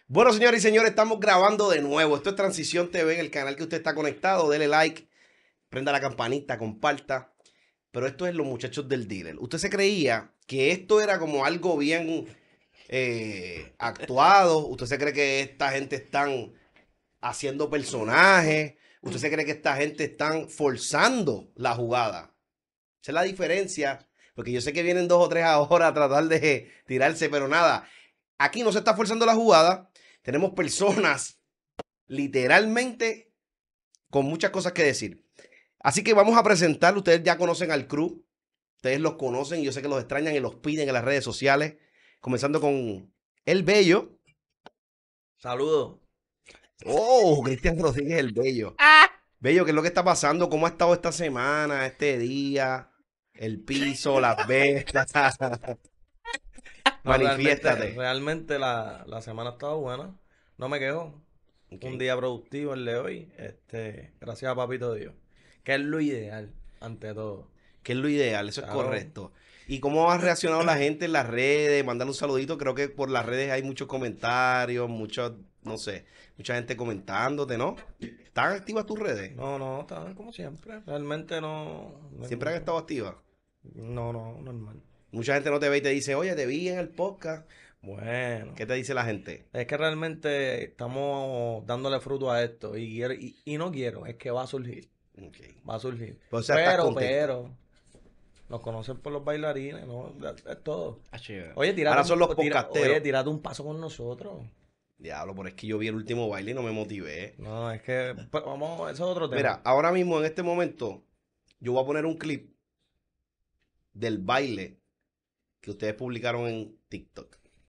Bueno, señores y señores, estamos grabando de nuevo. Esto es Transición TV, en el canal que usted está conectado. Dele like, prenda la campanita, comparta. Pero esto es Los Muchachos del Dealer. Usted se creía que esto era como algo bien actuado. Usted se cree que esta gente están haciendo personajes. Usted se cree que esta gente están forzando la jugada. Esa es la diferencia. Porque yo sé que vienen 2 o 3 ahora a tratar de tirarse, pero nada. Aquí no se está forzando la jugada. Tenemos personas literalmente con muchas cosas que decir. Así que vamos a presentar. Ustedes ya conocen al crew. Ustedes los conocen. Yo sé que los extrañan y los piden en las redes sociales. Comenzando con El Bello. Saludos. Oh, Cristian Rodríguez, El Bello. Bello, ¿qué es lo que está pasando? ¿Cómo ha estado esta semana, este día? El piso, las bestas. No, Manifiéstate. realmente la semana ha estado buena. No me quejo. Okay. Un día productivo el de hoy. Gracias a Papito Dios. Que es lo ideal, ante todo. Que es lo ideal, eso es Claro. correcto. ¿Y cómo ha reaccionado la gente en las redes? Mandar un saludito. Creo que por las redes hay muchos comentarios, muchos, no sé, mucha gente comentándote, ¿no? ¿Están activas tus redes? No, está como siempre. Realmente no. ¿Siempre han estado activas? No, normal. Mucha gente no te ve y te dice, oye, te vi en el podcast. Bueno. ¿Qué te dice la gente? Es que realmente estamos dándole fruto a esto. Y no quiero, es que va a surgir. Okay. Va a surgir. O sea, estás contento. Pero. Nos conocen por los bailarines, ¿no? Es todo. Oye, Ahora son los podcasteros. Oye, tírate un paso con nosotros. Diablo, pero es que yo vi el último baile y no me motivé. No, es que pues, vamos, eso es otro tema. Mira, ahora mismo en este momento, yo voy a poner un clip del baile que ustedes publicaron en TikTok.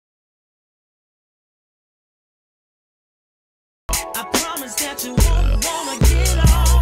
I promise that you won't wanna get off.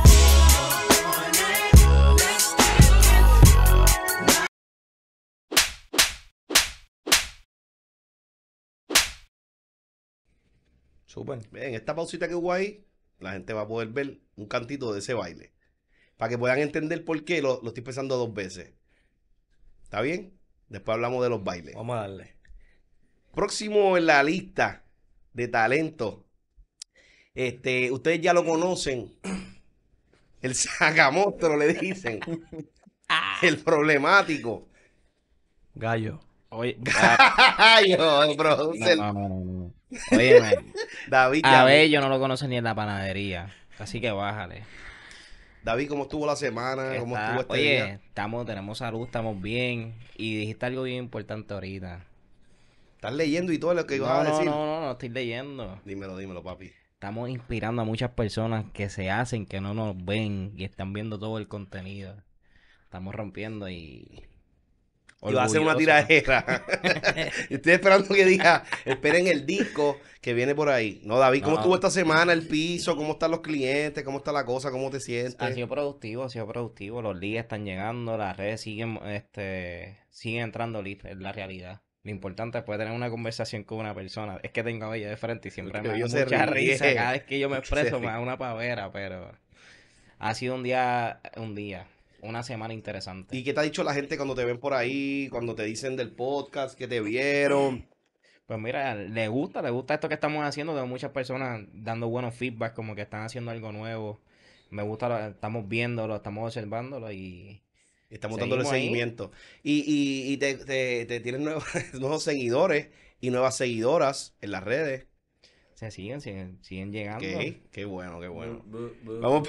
Súper. En esta pausita que hubo ahí, la gente va a poder ver un cantito de ese baile. Para que puedan entender por qué lo estoy pensando 2 veces. ¿Está bien? Después hablamos de los bailes. Vamos a darle. Próximo en la lista de talento. Ustedes ya lo conocen. El sacamostro, le dicen. El problemático. Gallo. Oye, Ay, yo, bro, no. Óyeme, David, a Bello no lo conoce ni en la panadería. Así que bájale. David, ¿cómo estuvo la semana? ¿Cómo estuvo este día? Tenemos salud, estamos bien. Y dijiste algo bien importante ahorita. ¿Estás leyendo y todo lo que ibas a decir? No, estoy leyendo. Dímelo, papi. Estamos inspirando a muchas personas que se hacen, que no nos ven y están viendo todo el contenido. Estamos rompiendo y va a hacer una orgulloso. tiradera. Estoy esperando que diga, esperen el disco que viene por ahí. No, David, ¿cómo No. estuvo esta semana el piso? ¿Cómo están los clientes? ¿Cómo está la cosa? ¿Cómo te Ha sientes? sido productivo. Los leads están llegando, las redes siguen entrando leads, es la realidad. Lo importante es poder tener una conversación con una persona. Es que tengo a Bello de frente y siempre Porque me da Bello se mucha ríe. risa. Cada vez que yo me Se expreso me ríe. da una pavera, pero ha sido una semana interesante. ¿Y qué te ha dicho la gente cuando te ven por ahí? Cuando te dicen del podcast, que te vieron. Pues mira, le gusta esto que estamos haciendo. Tengo muchas personas dando buenos feedback, como que están haciendo algo nuevo. Me gusta, estamos viéndolo, estamos observándolo y Estamos dándole seguimos ahí. seguimiento. Y te tienen nuevos seguidores y nuevas seguidoras en las redes. se siguen llegando. Ok, qué bueno. Vamos. Vamos.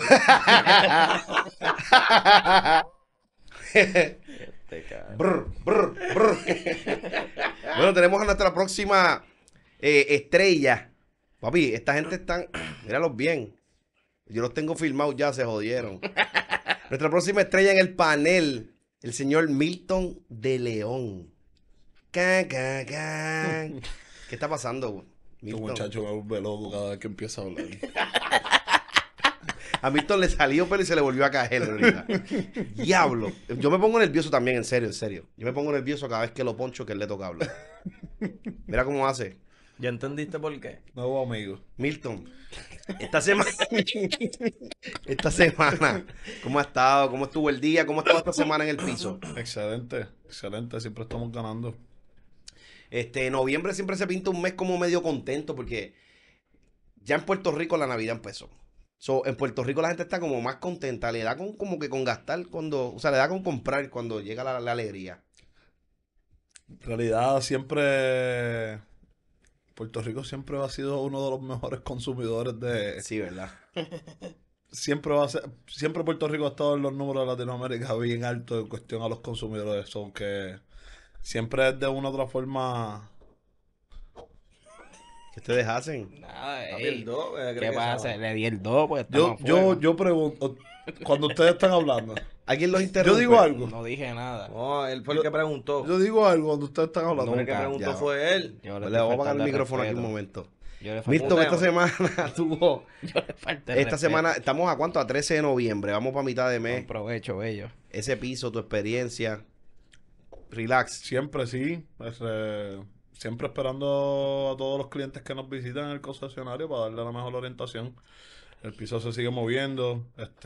Brr. Bueno, tenemos a nuestra próxima estrella. Papi, esta gente están, míralos bien. Yo los tengo filmados ya, se jodieron. Nuestra próxima estrella en el panel, el señor Milton de León. ¿Qué está pasando, Este Milton? muchacho me vuelve loco cada vez que empieza a hablar. A Milton le salió pelo y se le volvió a caer ahorita. Diablo. Yo me pongo nervioso también, en serio. Yo me pongo nervioso cada vez que lo poncho que él le toca hablar. Mira cómo hace. ¿Ya entendiste por qué? Nuevo amigo. Milton, esta semana, ¿cómo ha estado? ¿Cómo estuvo el día? ¿Cómo estuvo esta semana en el piso? Excelente. Siempre estamos ganando. Noviembre siempre se pinta un mes como medio contento porque ya en Puerto Rico la Navidad empezó. So, en Puerto Rico la gente está como más contenta, le da como que con gastar cuando, o sea, le da con comprar cuando llega la alegría. En realidad, siempre. Puerto Rico siempre ha sido uno de los mejores consumidores de. Sí, ¿verdad? Siempre va a ser. Siempre Puerto Rico ha estado en los números de Latinoamérica bien alto en cuestión a los consumidores. Son que siempre es de una u otra forma. ¿Qué ustedes hacen? Nada, Papi, ey, el 2, ¿qué pasa? Le di el 2, pues Yo, estamos a fuego. yo pregunto. Cuando ustedes están hablando. ¿Alguien los Yo interrumpe? digo algo. No dije nada. No, él fue el que preguntó. Yo digo algo cuando ustedes están hablando. El que Nunca, preguntó ya. fue él. Yo Pues estoy le voy a apagar el faltando el micrófono aquí un respeto. momento. Yo le falté Milton, Un esta tema. semana tuvo... yo le falté el Esta respeto. semana, ¿estamos a cuánto? A 13 de noviembre. Vamos para mitad de Con mes. provecho, bello. Ese piso, tu experiencia. Relax. Siempre sí. Siempre esperando a todos los clientes que nos visitan en el concesionario para darle la mejor orientación. El piso se sigue moviendo.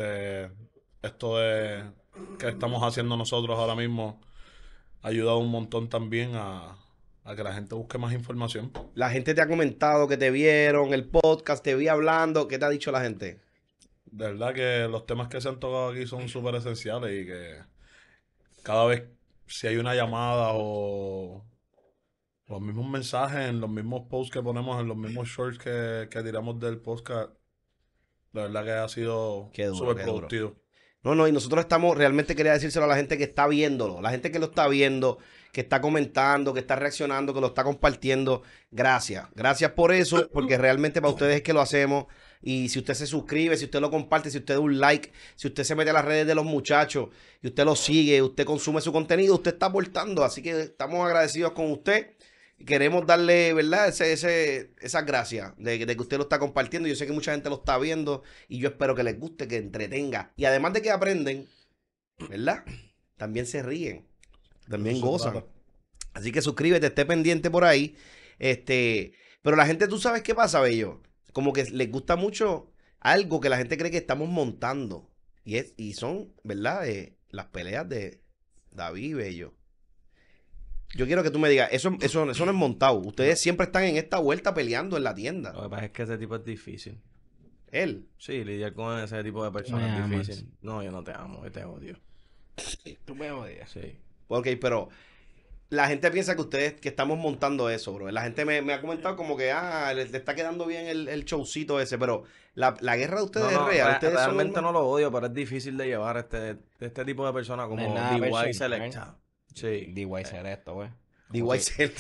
Esto de que estamos haciendo nosotros ahora mismo ha ayudado un montón también a que la gente busque más información. La gente te ha comentado que te vieron, el podcast, te vi hablando. ¿Qué te ha dicho la gente? De verdad que los temas que se han tocado aquí son súper esenciales y que cada vez si hay una llamada o los mismos mensajes en los mismos posts que ponemos, en los mismos shorts que tiramos del podcast, la verdad que ha sido Qué duro, súper qué duro. productivo. No, y nosotros estamos, realmente quería decírselo a la gente que está viéndolo, la gente que lo está viendo, que está comentando, que está reaccionando, que lo está compartiendo. Gracias, gracias por eso, porque realmente para ustedes es que lo hacemos. Y si usted se suscribe, si usted lo comparte, si usted da un like, si usted se mete a las redes de los muchachos y usted lo sigue, usted consume su contenido, usted está aportando. Así que estamos agradecidos con usted. Queremos darle, ¿verdad? Esas gracias de que usted lo está compartiendo. Yo sé que mucha gente lo está viendo y yo espero que les guste, que entretenga. Y además de que aprenden, ¿verdad? También se ríen, también Eso se gozan. trata. Así que suscríbete, esté pendiente por ahí. Pero la gente, ¿tú sabes qué pasa, Bello? Como que les gusta mucho algo que la gente cree que estamos montando. Y son, ¿verdad? Las peleas de David y Bello. Yo quiero que tú me digas, eso no es montado. Ustedes siempre están en esta vuelta peleando en la tienda. Lo que pasa es que ese tipo es difícil. Él. Sí, lidiar con ese tipo de personas Me es amas. difícil. No, yo no te amo, yo te odio. Tú me odias. Sí. Ok, pero la gente piensa que ustedes, que estamos montando eso, bro. La gente me ha comentado como que, le está quedando bien el showcito ese, pero la guerra de ustedes es real. Ustedes son realmente unos- no lo odio, pero es difícil de llevar este tipo de personas como No es nada DY personal. Selecta. Sí. DY Selecto, güey. DY Selecta.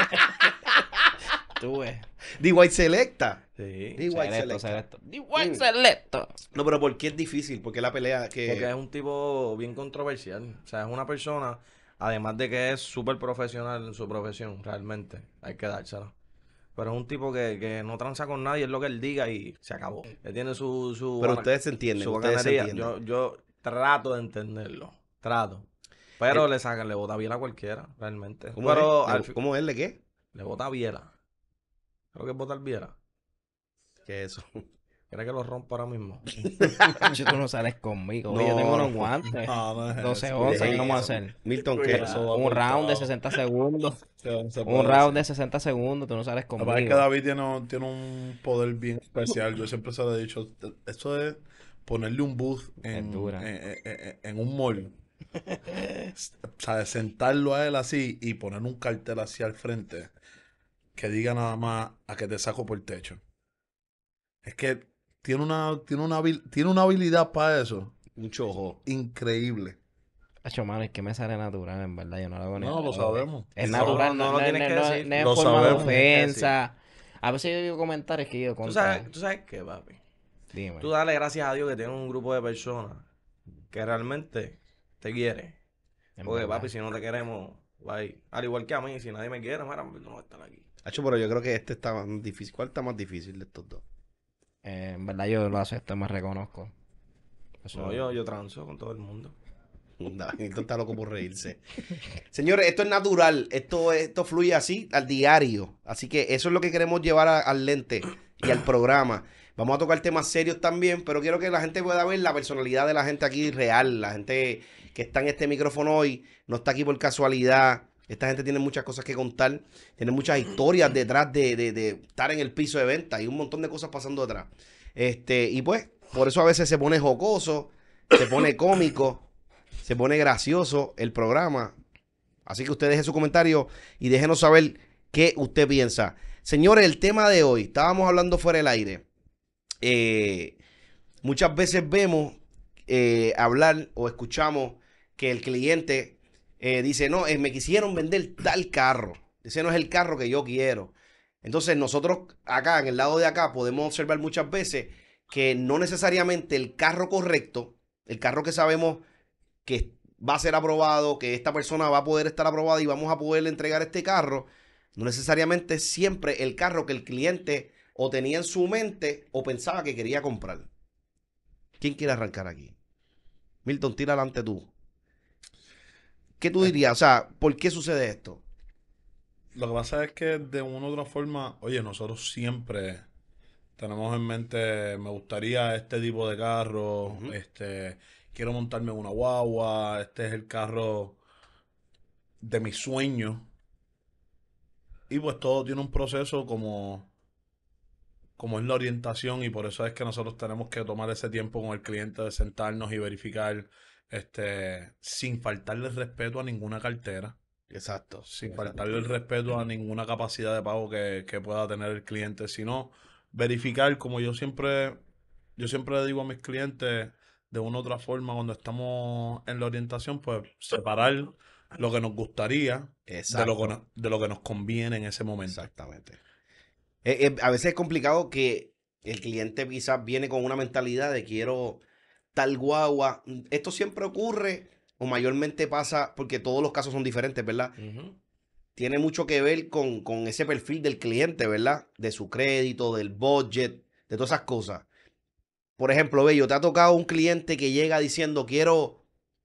Tú, güey. DY Selecta. Sí. DY Selecto, Selecta. Selecto. DY Selecto. No, pero ¿por qué es difícil? Porque la pelea que... Porque es un tipo bien controversial. O sea, es una persona, además de que es súper profesional en su profesión, realmente. Hay que dársela. Pero es un tipo que no tranza con nadie, es lo que él diga y se acabó. Él tiene su Pero bana- ustedes se entienden, su ustedes se bacanería. entienden. Yo trato de entenderlo. Trato. Pero le bota biela a cualquiera, realmente. ¿Cómo Pero es? al fin- ¿Cómo es? ¿De qué? le bota biela. Creo que es botar biela. ¿Qué es eso? ¿Quieres que lo rompa ahora mismo? Si tú no sales conmigo, No, yo tengo unos no. guantes. No es 12 eso. 11, ¿qué Eso. vamos a hacer? Milton, ¿qué? Eso va Un por round de todo. 60 segundos. Se puede Un round de decir. 60 segundos, tú no sales La verdad es que conmigo. David tiene un poder bien especial. Yo siempre se lo he dicho. Esto es ponerle un booth Es dura. en un mall. O sea, de sentarlo a él así y poner un cartel así al frente que diga nada más a que te saco por el techo. Es que tiene una habilidad para eso. Un chojo. Increíble. Hacho, mano, es que me sale natural, en verdad. Yo no lo hago ni No, lo sabemos. Es No, natural, no lo tienes que decir. no es Lo forma de sabemos. ofensa. A veces yo digo comentarios que yo ¿Tú contra. sabes qué, papi? Dime. Tú dale gracias a Dios que tienes un grupo de personas que realmente te quiere. En Porque, verdad. papi, si no te queremos, bye. Al igual que a mí, si nadie me quiere, mira, no voy a estar aquí. Hacho, pero yo creo que este está más difícil. ¿Cuál está más difícil de estos dos? En verdad yo lo acepto, me reconozco. Eso- No, yo transo con todo el mundo. Milton está loco por reírse. Señores, esto es natural. Esto fluye así al diario. Así que eso es lo que queremos llevar al lente y al programa. Vamos a tocar temas serios también, pero quiero que la gente pueda ver la personalidad de la gente aquí real. La gente que está en este micrófono hoy no está aquí por casualidad. Esta gente tiene muchas cosas que contar, tiene muchas historias detrás de estar en el piso de venta y un montón de cosas pasando detrás. Y pues, por eso a veces se pone jocoso, se pone cómico, se pone gracioso el programa. Así que usted deje su comentario y déjenos saber qué usted piensa. Señores, el tema de hoy, estábamos hablando fuera del aire. Muchas veces vemos hablar o escuchamos que el cliente dice, no, me quisieron vender tal carro. Ese no es el carro que yo quiero. Entonces nosotros acá, en el lado de acá, podemos observar muchas veces que no necesariamente el carro correcto, el carro que sabemos que va a ser aprobado, que esta persona va a poder estar aprobada y vamos a poderle entregar este carro, no necesariamente es siempre el carro que el cliente o tenía en su mente o pensaba que quería comprar. ¿Quién quiere arrancar aquí? Milton, tira adelante tú. ¿Qué tú dirías? O sea, ¿por qué sucede esto? Lo que pasa es que de una u otra forma, oye, nosotros siempre tenemos en mente, me gustaría este tipo de carro, Ujú. quiero montarme en una guagua, este es el carro de mis sueños. Y pues todo tiene un proceso como es la orientación y por eso es que nosotros tenemos que tomar ese tiempo con el cliente de sentarnos y verificar, sin faltarle respeto a ninguna cartera, Exacto. sin Exacto. faltarle el respeto a ninguna capacidad de pago que pueda tener el cliente, sino verificar, como yo siempre le digo a mis clientes, de una u otra forma, cuando estamos en la orientación, pues separar lo que nos gustaría Exacto. de lo que nos conviene en ese momento. Exactamente. A veces es complicado que el cliente quizás viene con una mentalidad de quiero tal guagua. Esto siempre ocurre o mayormente pasa porque todos los casos son diferentes, ¿verdad? Ujú. Tiene mucho que ver con ese perfil del cliente, ¿verdad? De su crédito, del budget, de todas esas cosas. Por ejemplo, Bello, te ha tocado un cliente que llega diciendo quiero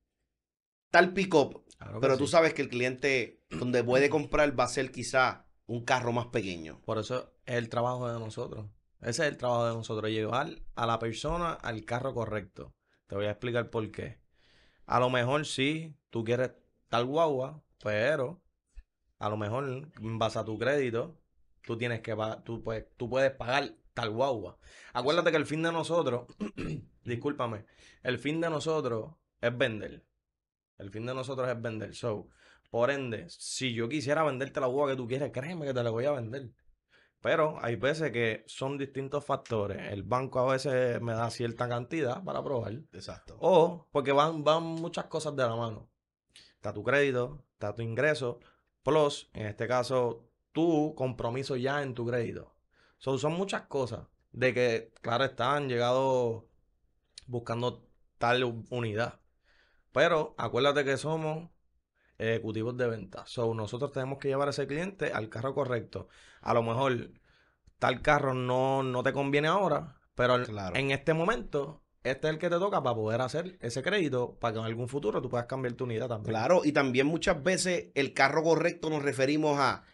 tal pick-up, Claro que pero tú sí. sabes que el cliente donde puede comprar va a ser quizá un carro más pequeño. Por eso es el trabajo de nosotros. Ese es el trabajo de nosotros, llevar a la persona al carro correcto. Te voy a explicar por qué. A lo mejor sí, tú quieres tal guagua, pero a lo mejor en base a tu crédito, tú tienes que pagar, tú puedes pagar tal guagua. Acuérdate que el fin de nosotros, discúlpame, el fin de nosotros es vender. El fin de nosotros es vender. So, por ende, si yo quisiera venderte la guagua que tú quieres, créeme que te la voy a vender. Pero hay veces que son distintos factores. El banco a veces me da cierta cantidad para probar. Exacto. O porque van muchas cosas de la mano. Está tu crédito, está tu ingreso, plus, en este caso, tu compromiso ya en tu crédito. So, son muchas cosas de que, claro, han llegado buscando tal unidad. Pero acuérdate que somos ejecutivos de venta. So, nosotros tenemos que llevar a ese cliente al carro correcto. A lo mejor tal carro no te conviene ahora, pero Claro. en este momento, este es el que te toca para poder hacer ese crédito para que en algún futuro tú puedas cambiar tu unidad también. Claro, y también muchas veces el carro correcto nos referimos a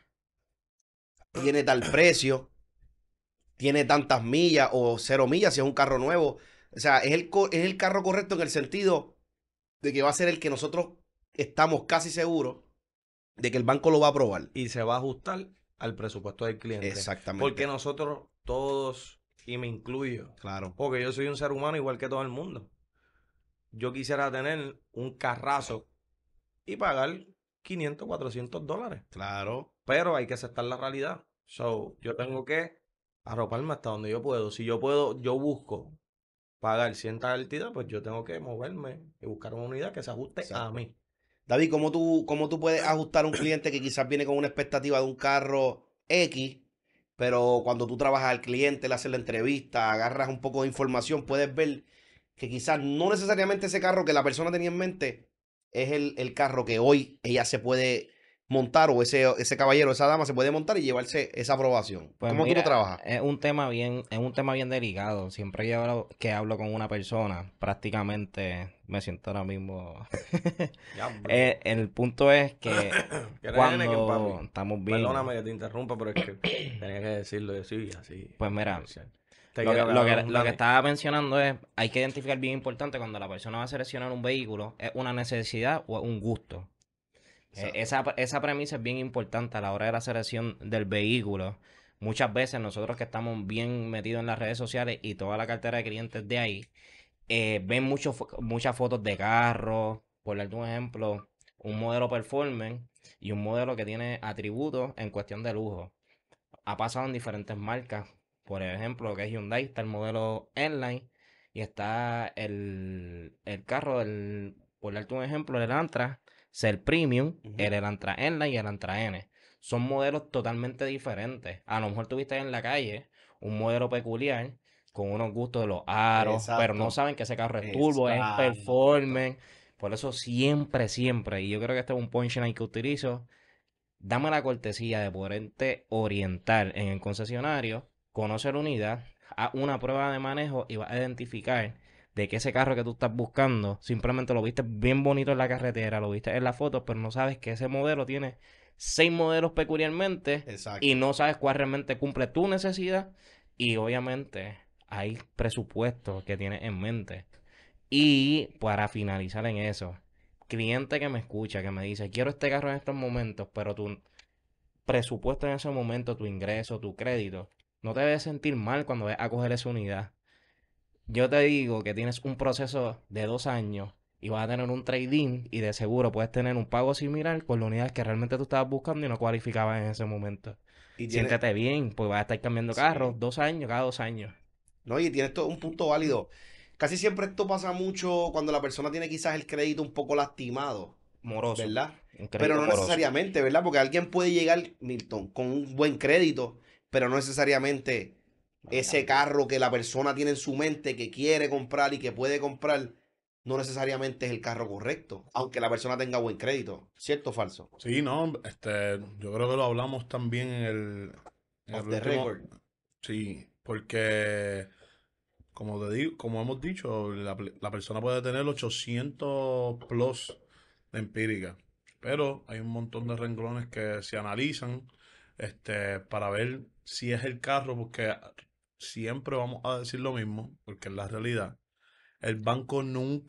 tiene tal precio, tiene tantas millas o 0 millas si es un carro nuevo. O sea, es el carro correcto en el sentido de que va a ser el que nosotros estamos casi seguros de que el banco lo va a aprobar. Y se va a ajustar al presupuesto del cliente. Exactamente. Porque nosotros todos, y me incluyo, Claro. porque yo soy un ser humano igual que todo el mundo. Yo quisiera tener un carrazo y pagar $500, $400. Claro. Pero hay que aceptar la realidad. So, yo tengo que arroparme hasta donde yo puedo. Si yo puedo, yo busco pagar cierta cantidad, pues yo tengo que moverme y buscar una unidad que se ajuste a Exacto. mí. David, cómo tú puedes ajustar a un cliente que quizás viene con una expectativa de un carro X, pero cuando tú trabajas al cliente, le haces la entrevista, agarras un poco de información, puedes ver que quizás no necesariamente ese carro que la persona tenía en mente es el carro que hoy ella se puede montar o ese caballero, esa dama se puede montar y llevarse esa aprobación? Pues ¿Cómo tú lo mira, trabajas? es un tema bien delicado. Siempre que hablo con una persona, prácticamente me siento ahora mismo. Ya, bro. El punto es que ¿Quieres cuando Heineken, papi? estamos bien, Perdóname que te interrumpa, pero es que tenía que decirlo yo sí, así. pues mira, comercial. Te lo que, quiero lo dar que, un lo que Dani. estaba mencionando es, hay que identificar bien importante cuando la persona va a seleccionar un vehículo, es una necesidad o un gusto. Esa premisa es bien importante a la hora de la selección del vehículo. Muchas veces nosotros que estamos bien metidos en las redes sociales y toda la cartera de clientes de ahí, ven muchas fotos de carros, por darte un ejemplo, un modelo performance y un modelo que tiene atributos en cuestión de lujo. Ha pasado en diferentes marcas. Por ejemplo, que es Hyundai, está el modelo N-Line y está el carro, por darte un ejemplo, el Elantra, el Premium, Ujú. el Elantra N-Line y el Elantra N. Son modelos totalmente diferentes. A lo mejor tuviste en la calle un modelo peculiar con unos gustos de los aros, pero no Exacto. saben que ese carro es turbo, es Exacto. performance. Por eso siempre, y yo creo que este es un punchline que utilizo, dame la cortesía de poderte orientar en el concesionario, conocer la unidad, haz una prueba de manejo y vas a identificar de que ese carro que tú estás buscando, simplemente lo viste bien bonito en la carretera, lo viste en la foto, pero no sabes que ese modelo tiene 6 modelos peculiarmente Exacto. y no sabes cuál realmente cumple tu necesidad y obviamente hay presupuestos que tienes en mente. Y para finalizar en eso, cliente que me escucha, que me dice, quiero este carro en estos momentos, pero tu presupuesto en ese momento, tu ingreso, tu crédito, no te debes sentir mal cuando vayas a coger esa unidad. Yo te digo que tienes un proceso de 2 años y vas a tener un trading y de seguro puedes tener un pago similar con la unidad que realmente tú estabas buscando y no cualificabas en ese momento. Y tienes, Siéntete bien, pues vas a estar cambiando sí. carros 2 años, cada 2 años. No, y tienes todo un punto válido. Casi siempre esto pasa mucho cuando la persona tiene quizás el crédito un poco lastimado, Moroso, ¿verdad? un Pero crédito no moroso. necesariamente, ¿verdad? Porque alguien puede llegar, Milton, con un buen crédito, pero no necesariamente ese carro que la persona tiene en su mente que quiere comprar y que puede comprar, no necesariamente es el carro correcto, aunque la persona tenga buen crédito. ¿Cierto o falso? Sí, no, yo creo que lo hablamos también en el Off the último. record. Sí, porque como te digo, como hemos dicho, la persona puede tener 800 plus de empírica, pero hay un montón de renglones que se analizan, para ver si es el carro, porque siempre vamos a decir lo mismo, porque es la realidad. El banco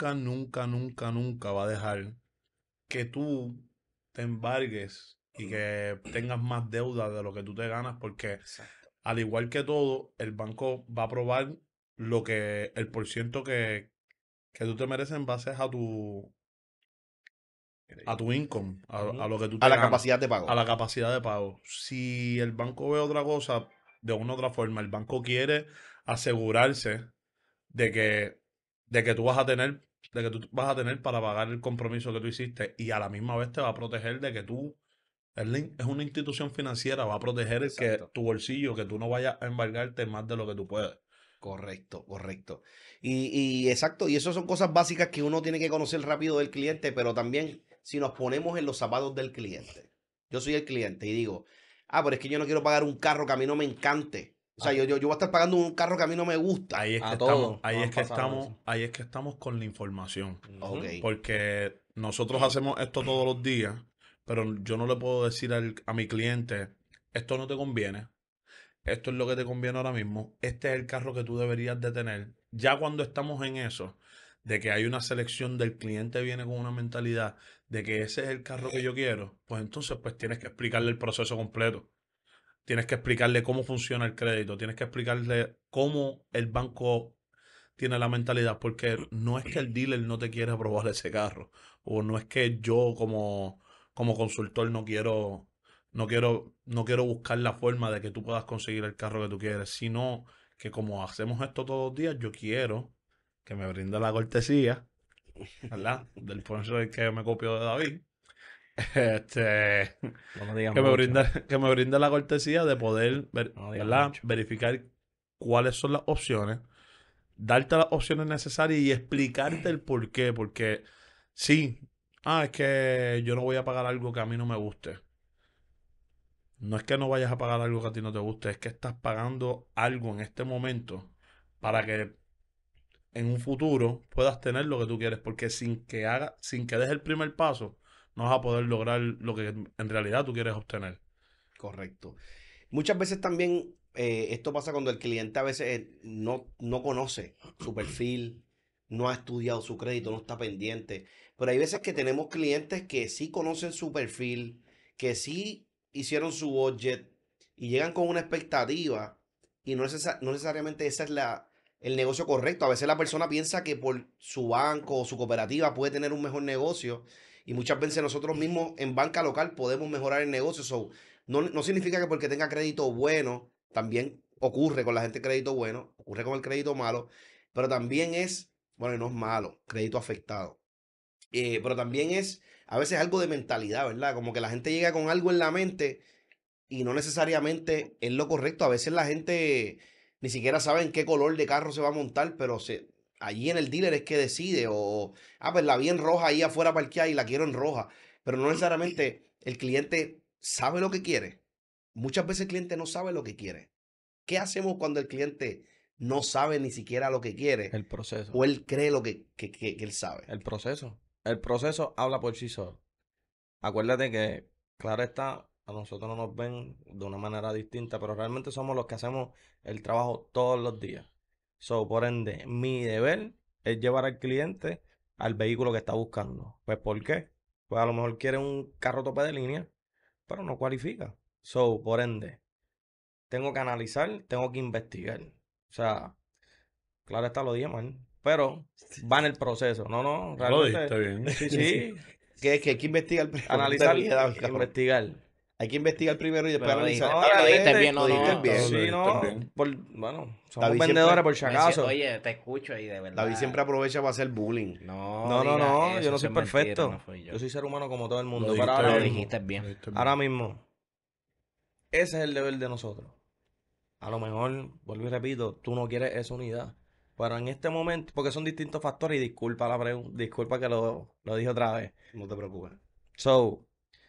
nunca va a dejar que tú te embargues y que tengas más deuda de lo que tú te ganas, porque Exacto. al igual que todo, el banco va a probar el porciento que tú te mereces en base a tu income, a lo que tú A te la ganas, capacidad de a pago. la capacidad de pago. Si el banco ve otra cosa, de una u otra forma, el banco quiere asegurarse de que, de que tú vas a tener, de que tú vas a tener para pagar el compromiso que tú hiciste y a la misma vez te va a proteger de que tú, es una institución financiera, va a proteger Exacto. tu bolsillo, que tú no vayas a embargarte más de lo que tú puedes. Correcto, correcto. Y exacto, y eso son cosas básicas que uno tiene que conocer rápido del cliente, pero también si nos ponemos en los zapatos del cliente. Yo soy el cliente y digo, pero es que yo no quiero pagar un carro que a mí no me encante. O sea, yo voy a estar pagando un carro que a mí no me gusta. Ahí es A que estamos, todos nos han pasado eso. ahí es que estamos con la información. Ok, Porque nosotros hacemos esto todos los días, pero yo no le puedo decir a mi cliente, esto no te conviene, esto es lo que te conviene ahora mismo, este es el carro que tú deberías de tener. Ya cuando estamos en eso, de que hay una selección del cliente viene con una mentalidad de que ese es el carro que yo quiero, pues entonces pues tienes que explicarle el proceso completo. Tienes que explicarle cómo funciona el crédito, tienes que explicarle cómo el banco tiene la mentalidad, porque no es que el dealer no te quiera aprobar ese carro, o no es que yo como consultor no quiero buscar la forma de que tú puedas conseguir el carro que tú quieres, sino que como hacemos esto todos los días, yo quiero que me brinde la cortesía, ¿verdad? Del sponsor que me copió de David. No me digas Que me mucho. brinde la cortesía de poder, No digas ¿verdad? mucho. Verificar cuáles son las opciones, darte las opciones necesarias y explicarte el por qué. Porque sí, es que yo no voy a pagar algo que a mí no me guste. No es que no vayas a pagar algo que a ti no te guste, es que estás pagando algo en este momento para que en un futuro puedas tener lo que tú quieres. Porque sin que des el primer paso, no vas a poder lograr lo que en realidad tú quieres obtener. correcto. Muchas veces también esto pasa cuando el cliente a veces no conoce su perfil, no ha estudiado su crédito, no está pendiente. Pero hay veces que tenemos clientes que sí conocen su perfil, que sí hicieron su budget y llegan con una expectativa y no necesariamente esa es el negocio correcto. A veces la persona piensa que por su banco o su cooperativa puede tener un mejor negocio y muchas veces nosotros mismos en banca local podemos mejorar el negocio. So, no significa que porque tenga crédito bueno, también ocurre con la gente crédito bueno, ocurre con el crédito malo, pero también es, bueno, y no es malo, crédito afectado. Pero también es a veces algo de mentalidad, ¿verdad? Como que la gente llega con algo en la mente y no necesariamente es lo correcto. A veces la gente ni siquiera sabe en qué color de carro se va a montar, pero allí en el dealer es que decide. Pues la vi en roja ahí afuera parqueada y la quiero en roja. Pero no necesariamente el cliente sabe lo que quiere. Muchas veces el cliente no sabe lo que quiere. ¿Qué hacemos cuando el cliente no sabe ni siquiera lo que quiere? El proceso. O él cree lo que él sabe. El proceso. El proceso habla por sí solo. Acuérdate que, claro está, a nosotros no nos ven de una manera distinta, pero realmente somos los que hacemos el trabajo todos los días. So, por ende, mi deber es llevar al cliente al vehículo que está buscando. Pues, ¿por qué? Pues a lo mejor quiere un carro tope de línea, pero no cualifica. So, por ende, tengo que analizar, tengo que investigar. O sea, claro está, lo dije mal, pero va en el proceso. No, no, No lo dijiste realmente, bien. sí, sí, Que es que hay que investigar primero. analizar, Te ríes, David, cabrón. investigar. Hay que investigar primero y después Pero analizar. no, lo dijiste bien, Lo dijiste no. bien. Lo Sí, dijiste no, bien. bueno, somos David vendedores siempre- por si acaso. Oye, te escucho y de verdad. David siempre aprovecha para hacer bullying. No, No, no, digas no, eso, yo no eso soy es mentira, perfecto. no fui yo. Yo soy ser humano como todo el Lo mundo. dijiste Pero ahora Lo bien. mismo, dijiste bien. Lo dijiste bien. ahora mismo, ese es el deber de nosotros. A lo mejor, vuelvo y repito, tú no quieres esa unidad. Pero en este momento, porque son distintos factores, y disculpa la disculpa que lo dije otra vez. No te preocupes. So,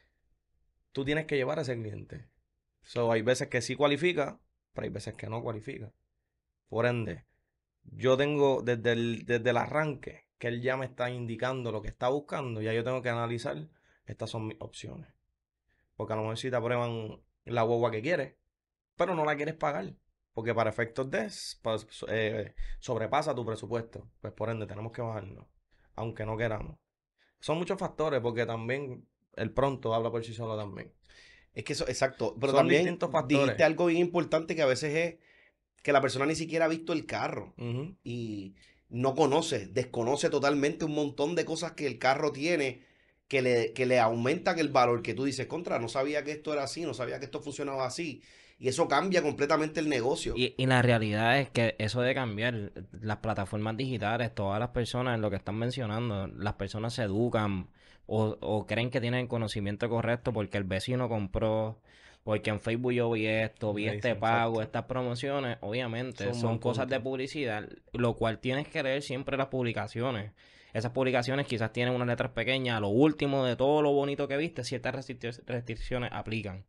tú tienes que llevar a ese cliente. So, hay veces que sí cualifica, pero hay veces que no cualifica. Por ende, yo tengo desde el arranque que él ya me está indicando lo que está buscando, ya yo tengo que analizar, estas son mis opciones. Porque a lo mejor si te aprueban la guagua que quieres, pero no la quieres pagar. Porque para efectos de pues, sobrepasa tu presupuesto. Pues por ende tenemos que bajarnos, aunque no queramos. Son muchos factores, porque también el pronto habla por sí solo también. Es que eso, exacto. Pero Son también distintos factores. dijiste algo bien importante que a veces es que la persona ni siquiera ha visto el carro Ujú. y no conoce, desconoce totalmente un montón de cosas que el carro tiene que le aumentan el valor, que tú dices, contra, no sabía que esto era así, no sabía que esto funcionaba así. Y eso cambia completamente el negocio. Y la realidad es que eso de cambiar las plataformas digitales, todas las personas, lo que están mencionando, las personas se educan o creen que tienen el conocimiento correcto porque el vecino compró, porque en Facebook yo vi esto, vi Ahí este sí, pago, exacto. estas promociones, obviamente Son un son buen cosas de punto. publicidad, lo cual tienes que leer siempre las publicaciones. Esas publicaciones quizás tienen unas letras pequeñas, a lo último de todo lo bonito que viste, ciertas restricciones aplican.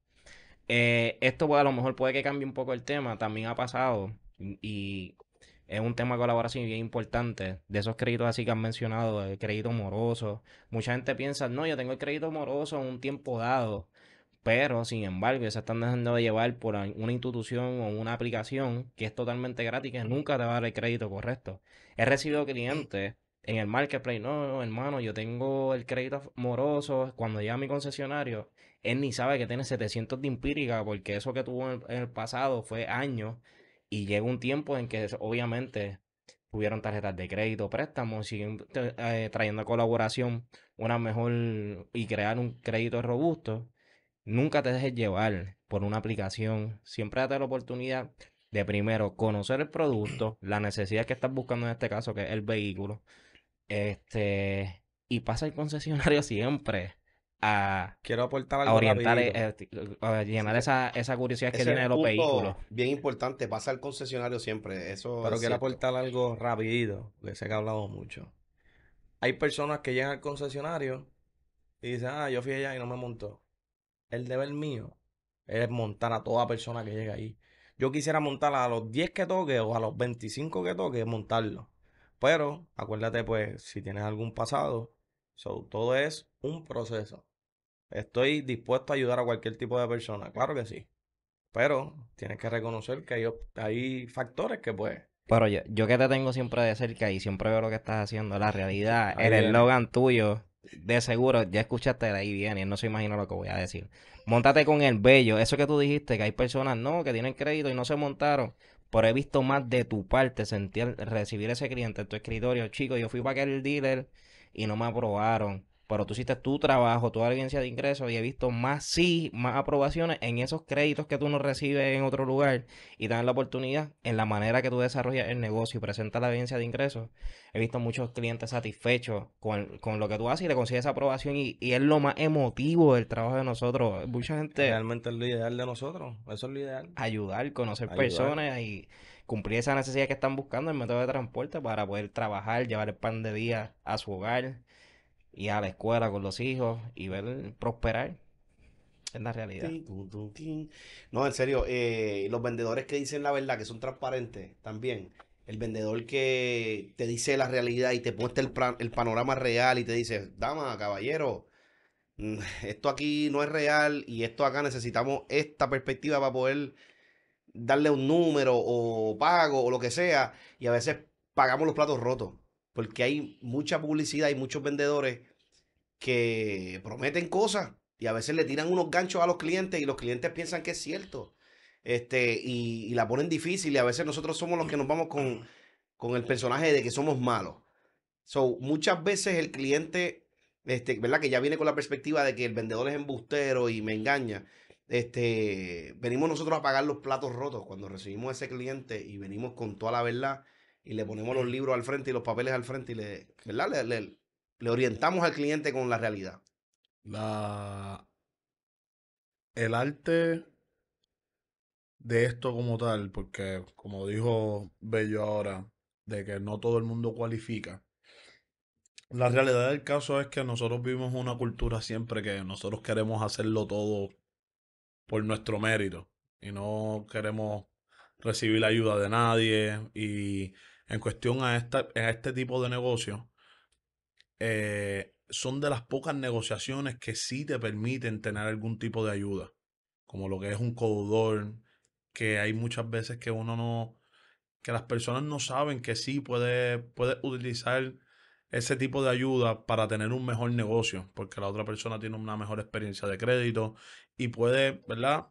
Esto pues, a lo mejor puede que cambie un poco el tema, también ha pasado y es un tema de colaboración bien importante, de esos créditos así que han mencionado, el crédito moroso. Mucha gente piensa, no, yo tengo el crédito moroso en un tiempo dado, pero sin embargo se están dejando de llevar por una institución o una aplicación que es totalmente gratis, que nunca te va a dar el crédito correcto. He recibido clientes en el marketplace, no, hermano, yo tengo el crédito moroso, cuando llega a mi concesionario él ni sabe que tiene 700 de empírica porque eso que tuvo en el pasado fue años y llega un tiempo en que obviamente tuvieron tarjetas de crédito, préstamos, siguen trayendo a colaboración una mejor y crear un crédito robusto. Nunca te dejes llevar por una aplicación, siempre date la oportunidad de primero conocer el producto, la necesidad que estás buscando en este caso, que es el vehículo, y pasa el concesionario siempre a Quiero aportar a algo orientar, rapidito. a llenar esa curiosidad que Ese es tiene de un los punto vehículos. bien importante. Pasa al concesionario siempre. Eso Pero es quiero cierto. aportar algo rapidito, porque sé que he hablado mucho. Hay personas que llegan al concesionario y dicen, yo fui allá y no me montó. El deber mío es montar a toda persona que llegue ahí. Yo quisiera montar a los 10 que toque o a los 25 que toque, montarlo. Pero acuérdate, pues, si tienes algún pasado, todo es un proceso. Estoy dispuesto a ayudar a cualquier tipo de persona, claro que sí. Pero tienes que reconocer que hay factores que, pues, Pero yo que te tengo siempre de cerca y siempre veo lo que estás haciendo, la realidad, Ahí el viene. eslogan tuyo, de seguro, ya escuchaste de ahí viene, y no se imagina lo que voy a decir. Móntate con el bello, eso que tú dijiste, que hay personas, no, que tienen crédito y no se montaron, pero he visto más de tu parte sentir, recibir ese cliente en tu escritorio, chico, yo fui para aquel dealer y no me aprobaron. Pero tú hiciste tu trabajo, tu agencia de ingresos y he visto más sí, más aprobaciones en esos créditos que tú no recibes en otro lugar y tener la oportunidad en la manera que tú desarrollas el negocio y presentas la evidencia de ingresos. He visto muchos clientes satisfechos con lo que tú haces y le consigues esa aprobación y es lo más emotivo del trabajo de nosotros. Mucha gente Realmente es lo ideal de nosotros. Eso es lo ideal. ayudar, conocer Ayudar. personas y cumplir esa necesidad que están buscando en método de transporte para poder trabajar, llevar el pan de día a su hogar y a la escuela con los hijos y ver prosperar. Es la realidad. Tin, tun, tun, tin. No, en serio, los vendedores que dicen la verdad, que son transparentes también. El vendedor que te dice la realidad y te muestra el panorama real y te dice, dama, caballero, esto aquí no es real y esto acá necesitamos esta perspectiva para poder darle un número o pago o lo que sea. Y a veces pagamos los platos rotos porque hay mucha publicidad y muchos vendedores que prometen cosas y a veces le tiran unos ganchos a los clientes y los clientes piensan que es cierto. Y la ponen difícil y a veces nosotros somos los que nos vamos con el personaje de que somos malos. So, muchas veces el cliente, ¿verdad? Que ya viene con la perspectiva de que el vendedor es embustero y me engaña. Venimos nosotros a pagar los platos rotos cuando recibimos a ese cliente y venimos con toda la verdad y le ponemos los libros al frente y los papeles al frente y ¿verdad? Le orientamos al cliente con la realidad. La, el arte de esto como tal, porque como dijo Bello ahora, de que no todo el mundo cualifica. La realidad del caso es que nosotros vivimos una cultura siempre que nosotros queremos hacerlo todo por nuestro mérito y no queremos recibir la ayuda de nadie. Y en cuestión a este tipo de negocio, son de las pocas negociaciones que sí te permiten tener algún tipo de ayuda, como lo que es un codudor, que hay muchas veces que uno no, que las personas no saben que sí puede utilizar ese tipo de ayuda para tener un mejor negocio, porque la otra persona tiene una mejor experiencia de crédito y puede, ¿verdad?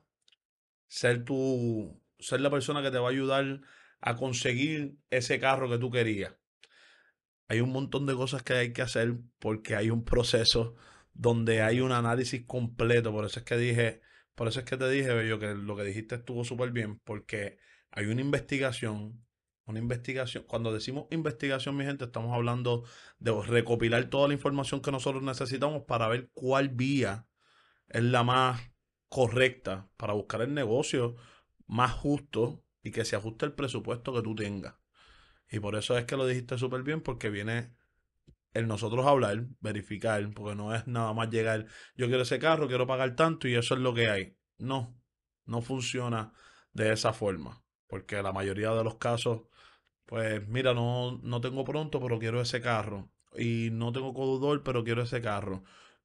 Ser la persona que te va a ayudar a conseguir ese carro que tú querías. Hay un montón de cosas que hay que hacer porque hay un proceso donde hay un análisis completo. Por eso es que te dije, Bello, que lo que dijiste estuvo súper bien, porque hay una investigación. Cuando decimos investigación, mi gente, estamos hablando de recopilar toda la información que nosotros necesitamos para ver cuál vía es la más correcta para buscar el negocio más justo y que se ajuste al presupuesto que tú tengas. Y por eso es que lo dijiste súper bien, porque viene el nosotros hablar, verificar, porque no es nada más llegar, yo quiero ese carro, quiero pagar tanto y eso es lo que hay. No, no funciona de esa forma, porque la mayoría de los casos, pues mira, no tengo pronto, pero quiero ese carro. Y no tengo codudor, pero quiero ese carro.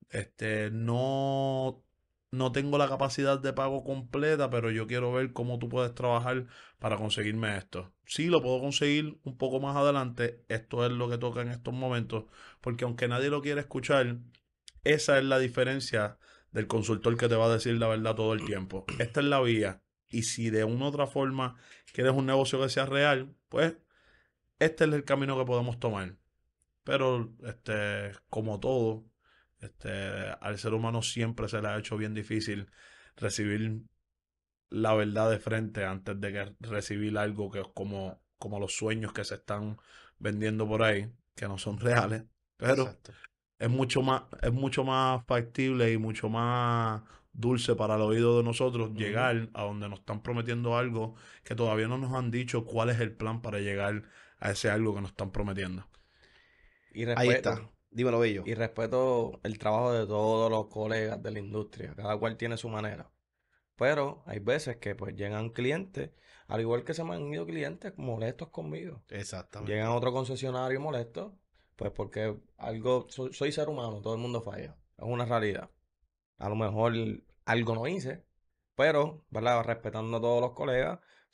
No tengo la capacidad de pago completa, pero yo quiero ver cómo tú puedes trabajar para conseguirme esto. Sí, lo puedo conseguir un poco más adelante. Esto es lo que toca en estos momentos, porque aunque nadie lo quiere escuchar, esa es la diferencia del consultor que te va a decir la verdad todo el tiempo. Esta es la vía. Y si de una u otra forma quieres un negocio que sea real, pues este es el camino que podemos tomar. Pero, como todo, al ser humano siempre se le ha hecho bien difícil recibir la verdad de frente antes de que recibir algo que es como los sueños que se están vendiendo por ahí, que no son reales. Pero Exacto. es mucho más factible y mucho más dulce para el oído de nosotros Ujú. llegar a donde nos están prometiendo algo que todavía no nos han dicho cuál es el plan para llegar a ese algo que nos están prometiendo. Y Ahí está. respeto. Dímelo, bello. Y respeto el trabajo de todos los colegas de la industria. Cada cual tiene su manera. Pero hay veces que pues llegan clientes, al igual que se me han ido clientes molestos conmigo. Llegan Exactamente. a otro concesionario molestos, pues porque soy ser humano, todo el mundo falla. Es una realidad. A lo mejor algo no hice, pero, ¿verdad? Respetando a todos los colegas,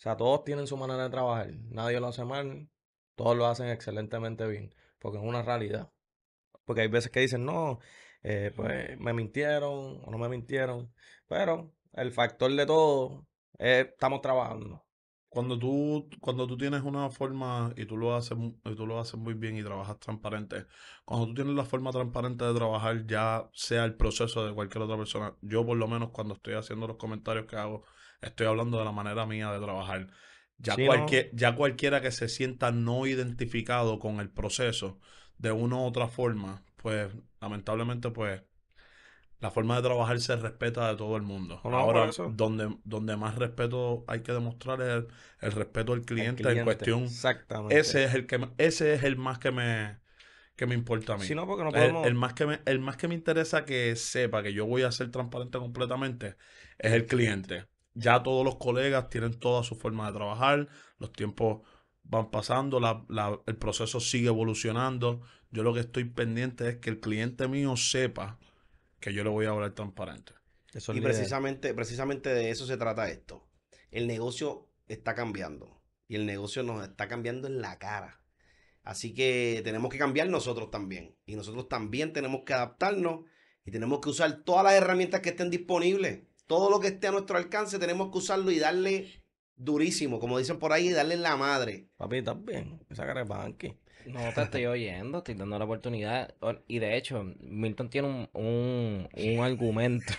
sea, todos tienen su manera de trabajar. Nadie lo hace mal. Todos lo hacen excelentemente bien. Porque es una realidad. Porque hay veces que dicen, no, pues me mintieron o no me mintieron. Pero el factor de todo es estamos trabajando. Cuando tú tienes una forma y tú lo haces, y tú lo haces muy bien y trabajas transparente, cuando tú tienes la forma transparente de trabajar, ya sea el proceso de cualquier otra persona, yo por lo menos cuando estoy haciendo los comentarios que hago, estoy hablando de la manera mía de trabajar. Sí, ¿no? Ya cualquiera que se sienta no identificado con el proceso de una u otra forma, pues lamentablemente pues la forma de trabajar se respeta de todo el mundo. No, por Ahora, eso. donde más respeto hay que demostrar es el respeto al El cliente en cliente, cuestión. exactamente. Ese es el más que me importa a Si mí. no, porque no podemos. El más que me interesa que sepa que yo voy a ser transparente completamente es el cliente. Ya todos los colegas tienen toda su forma de trabajar, los tiempos van pasando, el proceso sigue evolucionando. Yo lo que estoy pendiente es que el cliente mío sepa que yo le voy a hablar transparente. Eso es Y la idea. precisamente de eso se trata esto. El negocio está cambiando y el negocio nos está cambiando en la cara. Así que tenemos que cambiar nosotros también. Y nosotros también tenemos que adaptarnos y tenemos que usar todas las herramientas que estén disponibles. Todo lo que esté a nuestro alcance tenemos que usarlo y darle durísimo, como dicen por ahí, darle en la madre. Papi, ¿estás bien? Esa cara de banqui. No te estoy oyendo, estoy dando la oportunidad. Y de hecho, Milton tiene un argumento.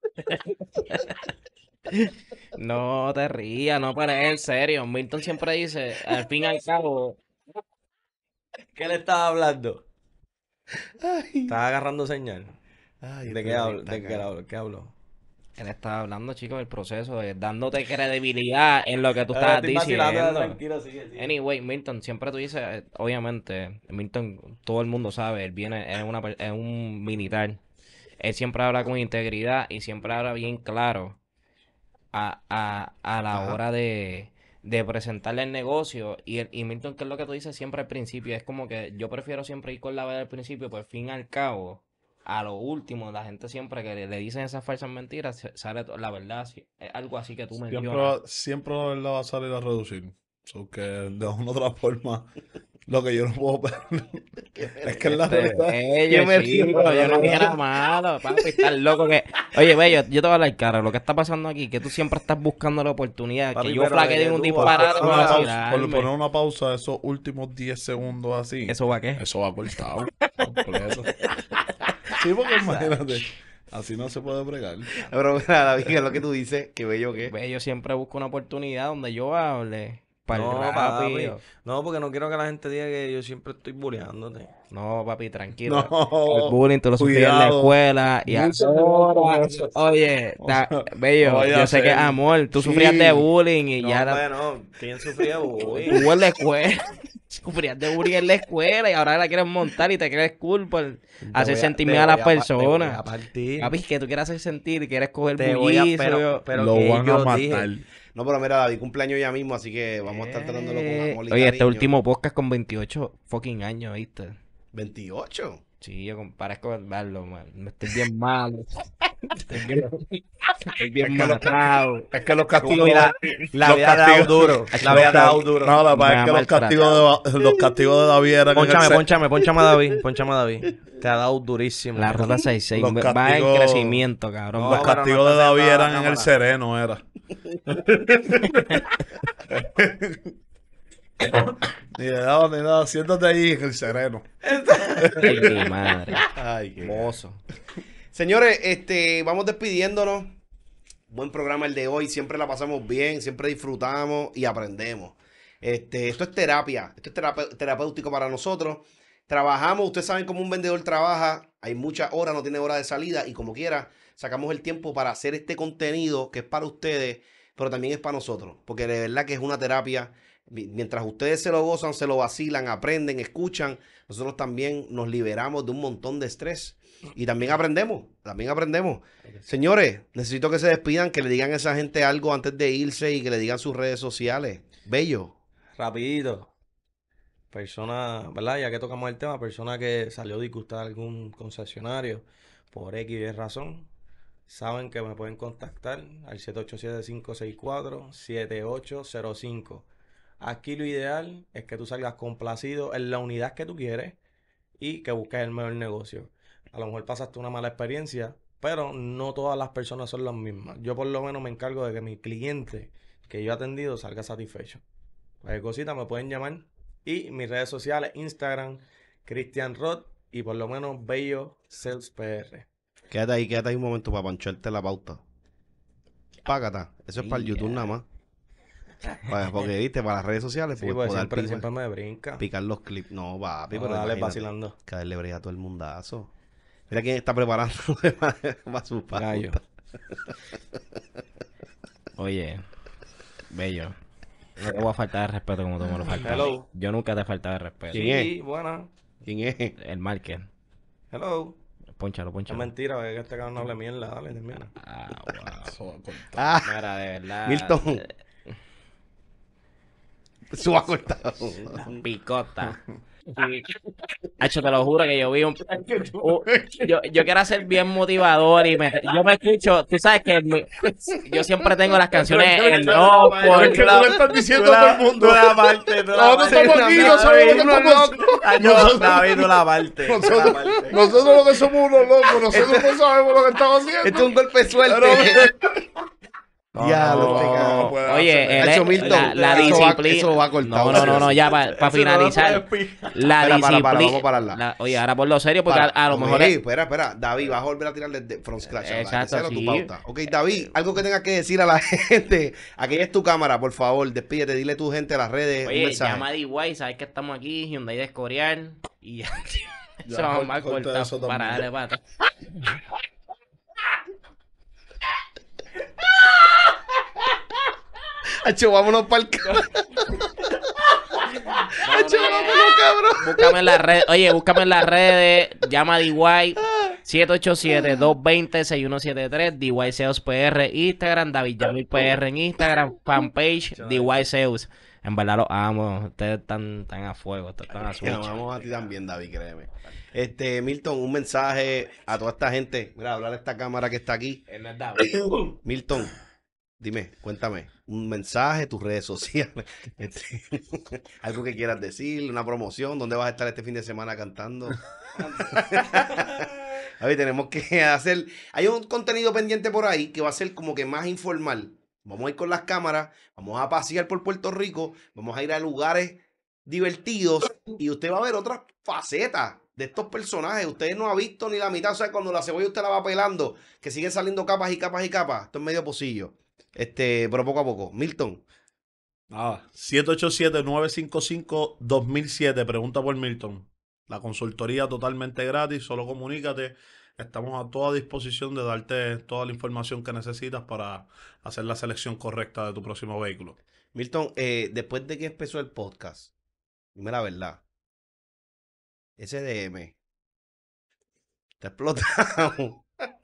No te rías, no, pero es en serio. Milton siempre dice, al fin y al cabo, ¿Qué le estaba hablando? Ay, Estaba agarrando señal. ay, ¿De este qué nene hablo? está ¿De qué acá. hablo? ¿Qué hablo? él estaba hablando, chicos, del proceso, dándote credibilidad en lo que tú estabas Estoy vacilando, diciendo. tranquilo, sigue. Anyway, Milton, siempre tú dices, obviamente, Milton, todo el mundo sabe, él viene, es un militar. Él siempre habla con integridad y siempre habla bien claro a la Ajá. hora de presentarle el negocio. Y Milton, ¿qué es lo que tú dices siempre al principio? Es como que yo prefiero siempre ir con la verdad al principio, pues al fin y al cabo, a lo último, la gente siempre que le dicen esas falsas mentiras, sale la verdad. Es algo así que tú mencionas. Siempre la verdad va a salir a reducir. So que de una u otra forma, lo que yo no puedo es que es la Este, realidad. ¿Qué bello, me chico, río? yo no dije nada malo, papi, estás loco que... Oye, bello, yo te voy a hablar claro, lo que está pasando aquí, que tú siempre estás buscando la oportunidad, Papi, que yo pero flaquee de de que un tú Por disparate poner para una pausa, por vacilarme. poner una pausa, esos últimos 10 segundos así, ¿Eso va qué? eso va cortado. Completo. Sí, porque imagínate, así no se puede bregar. Pero mira, David, ¿qué es lo que tú dices? Qué bello que. Bello siempre busco una oportunidad donde yo hable, para No, papi. rápido. No, porque no quiero que la gente diga que yo siempre estoy bulleándote. No, papi, tranquilo. El No, bullying tú lo sufrí en la cuidado. escuela y Mucho cuidado con eso. oye, O sea, no bello, vaya yo a sé que ser. amor, tú Sí. sufrías de bullying y No, ya hombre, no. ¿Quién sufría bullying? tú en la escuela, sufrías de bullying en la escuela y ahora la quieres montar y te crees cool por hacer sentir mal a las Te voy personas. a partir. Papi, que tú quieres hacer sentir, quieres coger Te voy a... bullicio. Pero Lo que van a yo matar. dije... No, pero mira, David, cumpleaños ya mismo, así que vamos a estar tratándolo con amor y Oye, este cariño. último podcast con 28 fucking años, ¿viste? 28. Sí, yo parezco verlo, man. Me estoy bien malo. Estoy bien matado. Es que los castigos. La los vida ha dado castigos- duro. La vida ha dado duro. No, la Me verdad ha es que maltratado. los castigos de David eran en el Ponchame a David. Ponchame a David. Te ha dado durísimo. La ruta 66 Los va en castigos- crecimiento, cabrón. No, Los pero castigos no de estás David viendo la eran en el cámara. sereno, era. Ni nada, siéntate ahí en el sereno. Ay, mi madre. Ay, qué. Mozo. Señores, vamos despidiéndonos. Buen programa el de hoy. Siempre la pasamos bien, siempre disfrutamos y aprendemos. Esto es terapia. Esto es terapéutico para nosotros. Trabajamos, ustedes saben cómo un vendedor trabaja. Hay muchas horas, no tiene hora de salida. Y como quiera, sacamos el tiempo para hacer este contenido que es para ustedes, pero también es para nosotros. Porque de verdad que es una terapia. Mientras ustedes se lo gozan, se lo vacilan, aprenden, escuchan, nosotros también nos liberamos de un montón de estrés. Y también aprendemos, también aprendemos. Señores, necesito que se despidan, que le digan a esa gente algo antes de irse y que le digan sus redes sociales. Bello. Rapidito. Persona, ¿verdad? Ya que tocamos el tema, persona que salió disgustada de algún concesionario por X y razón, saben que me pueden contactar al 787-564-7805. Aquí lo ideal es que tú salgas complacido en la unidad que tú quieres y que busques el mejor negocio. A lo mejor pasaste una mala experiencia, pero no todas las personas son las mismas. Yo por lo menos me encargo de que mi cliente que yo he atendido salga satisfecho. Cualquier cosita me pueden llamar. Y mis redes sociales, Instagram, Cristian Rod y por lo menos Bello Sales PR. Quédate ahí un momento para pancharte la pauta. Págata. Eso es para el YouTube nada más. Porque, viste, para las redes sociales, Sí, pues, pues poder siempre me brinca. picar los clips. No, papi, No, pero dale, imagínate, vacilando. caerle brea a todo el mundazo. Mira quién está preparando para su pauta. Gallo. Oye, Bello. No te voy a faltar de respeto como tú me lo faltas. Hello. Yo nunca te he faltado de respeto. ¿Quién es? Sí, buena. ¿Quién es? El market. Hello. Pónchalo, Es pónchalo. mentira, que este cabrón no hable mierda. Dale, termina. Ah, wow. Eso va a cortar. Ah, Mira, de verdad. Milton. Eso va cortado. Picota. Hacho, te lo juro que yo vi yo quiero ser bien motivador y yo me escucho, tú sabes que yo siempre tengo las canciones en loco. Pero es que tú le estás diciendo a todo el mundo. Nosotros estamos aquí, no sabemos lo que estamos. David, tú la parte. Nosotros lo que somos unos locos, nosotros no sabemos lo que estamos haciendo. Esto es un golpe de suerte. Ya, lo no puede Oye, hacer Hacho, Milton, la eso va- disciplina. eso va cortado. No, ya para finalizar. La Espera, disciplina. vamos a pararla. Oye, ahora por lo serio, porque a lo Ok, mejor. espera. David, vas a volver a tirar desde from scratch. ¿verdad? Exacto, Esa era tu sí. pauta. Ok, David, algo que tengas que decir a la gente. Aquí es tu cámara, por favor. Despídete, dile a tu gente a las redes. un Oye, mensaje. llama a D-Way, sabes que estamos aquí, Hyundai de Escorial. Y ya. Ya, Se vamos a corta cortar eso para también. darle pata. Hacho, vámonos para el Hacho, vámonos, cabrón. Búscame en las redes. Oye, búscame en las redes. Llama a D-Way. 787-220-6173. D-Way Sales PR. Instagram. David Yamil PR en Instagram. Fanpage. D-Way Sales. En verdad los amo. Ustedes están a fuego. Están a Te switch. amamos a ti también, David, créeme. Milton, un mensaje a toda esta gente. Mira, hablar a esta cámara que está aquí. Él no es David. Milton, dime, cuéntame, un mensaje, tus redes sociales, algo que quieras decir, una promoción, ¿dónde vas a estar este fin de semana cantando? A ver, tenemos que hacer, hay un contenido pendiente por ahí que va a ser como que más informal. Vamos a ir con las cámaras, vamos a pasear por Puerto Rico, vamos a ir a lugares divertidos y usted va a ver otras facetas de estos personajes. Usted no ha visto ni la mitad, o sea, cuando la cebolla usted la va pelando, que siguen saliendo capas y capas y capas. Esto es medio pocillo. Pero poco a poco. Milton. Nada, 787-955-2007. Pregunta por Milton. La consultoría totalmente gratis. Solo comunícate. Estamos a toda disposición de darte toda la información que necesitas para hacer la selección correcta de tu próximo vehículo. Milton, después de que empezó el podcast, dime la verdad. SDM. Está explotado.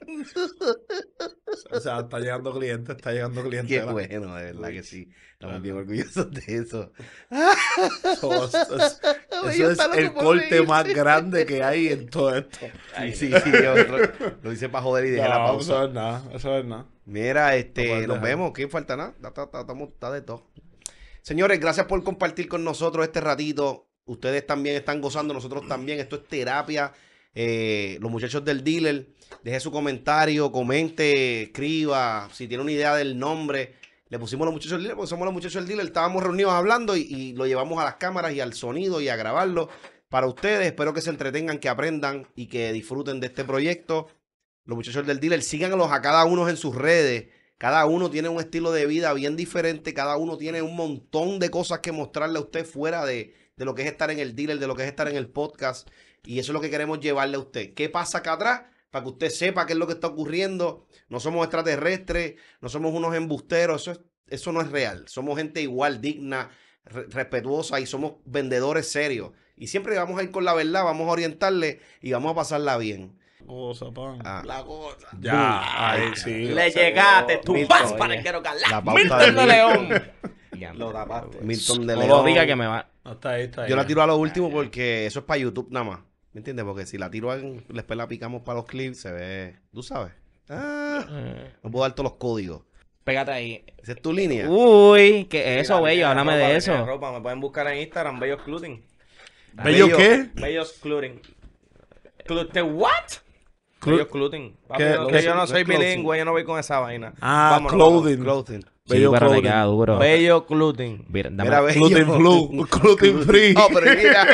O sea, está llegando cliente. Qué bueno, de verdad que sí. Estamos bien orgullosos de eso. Eso es el corte más grande que hay en todo esto. Sí, lo hice para joder y dejé la pausa. Eso es nada, eso es nada. Mira, puedes nos dejar. vemos. ¿Qué falta nada? Está de todo. Señores, gracias por compartir con nosotros este ratito. Ustedes también están gozando, nosotros también. Esto es terapia. Los muchachos del dealer, deje su comentario, comente, escriba. Si tiene una idea del nombre, le pusimos los muchachos del dealer porque somos los muchachos del dealer. Estábamos reunidos hablando y lo llevamos a las cámaras y al sonido y a grabarlo para ustedes. Espero que se entretengan, que aprendan y que disfruten de este proyecto. Los muchachos del dealer, síganlos a cada uno en sus redes. Cada uno tiene un estilo de vida bien diferente. Cada uno tiene un montón de cosas que mostrarle a usted fuera de lo que es estar en el dealer, de lo que es estar en el podcast. Y eso es lo que queremos llevarle a usted. ¿Qué pasa acá atrás? Para que usted sepa qué es lo que está ocurriendo. No somos extraterrestres, no somos unos embusteros. Eso no es real. Somos gente igual, digna, respetuosa y somos vendedores serios. Y siempre vamos a ir con la verdad, vamos a orientarle y vamos a pasarla bien. Cosa, pan. Ah. La cosa. Ya, ahí sí. Le llegaste, tú Milton, vas para oye. el quiero La calar. pauta de Milton de Milton. León. Lo tapaste. Milton de No León. lo diga que me va. No, está ahí, está ahí. Yo la tiro a lo último porque eso es para YouTube nada más. ¿Me entiendes? Porque si la tiro después la picamos para los clips, se ve, tú sabes. No puedo dar todos los códigos. Pégate ahí. Esa es tu línea. Uy, ¿qué es eso, La bello? línea Háblame ropa, de la eso. línea ropa. Me pueden buscar en Instagram, Bellos Clothing. ¿Bello qué? Bellos Clothing. ¿What? Clu- Bellos Clothing. Papi, ¿Qué- no, qué- que yo no soy clothing? bilingüe, yo no voy con esa vaina. Ah, Vámonos, clothing. Sí, Bello pero te clothing. queda duro. Bello Clothing. Mira, dame- Mira, bello. Gluten flu, gluten free. No, pero mira.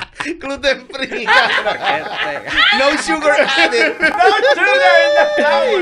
Gluten free, cabrón. No sugar added.